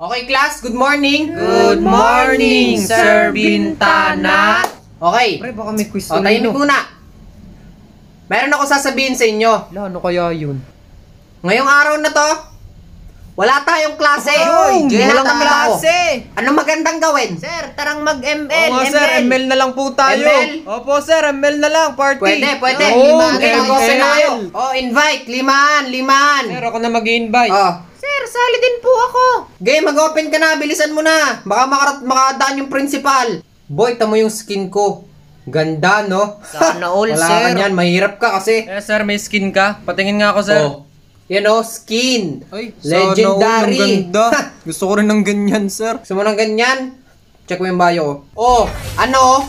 Okay, class, good morning. Good morning, Sir Bintana. Okay. Pre, baka may quiz O, tahimik muna. Meron ako sasabihin sa inyo. Ano kaya yun? Ngayong araw na to, wala tayong klase. Hoy, Kaya walang tao. klase. Ano magandang gawin? Sir, tarang mag-ML. Oo nga, sir, ML na lang po tayo. ML? Opo, sir, ML na lang, party. Pwede. Oo, Mag-invite tayo. ML. Oh, invite. Liman. Sir, ako na mag-invite. Oh. Sir, sali din po ako. Game, mag-open ka na. Bilisan mo na. Baka makadaan yung principal. Boy, tamo yung skin ko. Ganda, no? Sana all, Wala sir. ka niyan. Mahirap ka kasi. Eh, sir, may skin ka. Patingin nga ako, sir. Oh. Yan o, skin. Ay, Legendary. Sana all, ang ganda. Gusto ko rin ng ganyan, sir. Gusto mo ng ganyan? Check mo yung bio ko. Oh, ano?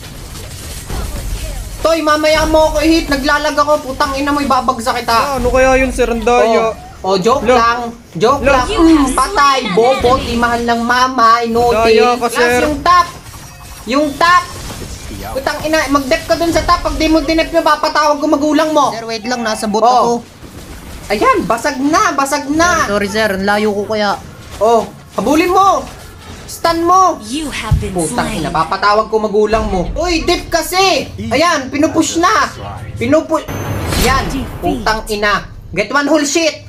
Toy, mamaya mo ako i-hit. Naglalag ako. Putang ina mo, ibabagsak kita. Ano kaya yun, sir? Ang daya. Oh, joke Lo. lang. Joke lang. Patay. Bobo. Di mahal ng mama. Inutil. Daya ka, Plus, sir. yung top. Yung top. Putang ina. Mag-dep ka dun sa top. Pag di mo dinep nyo, papatawag ko magulang mo. Sir, wait lang, nasa bot Oh. ako. Ayan, basag na. Sorry, sir, ang layo ko kaya. Oh, habulin mo. Stun mo. You have been Putang slain. ina, papatawag ko magulang mo. Uy, dip kasi! Ayan, pinupush na! Pinupush... Yan, putang ina. Get one whole shit!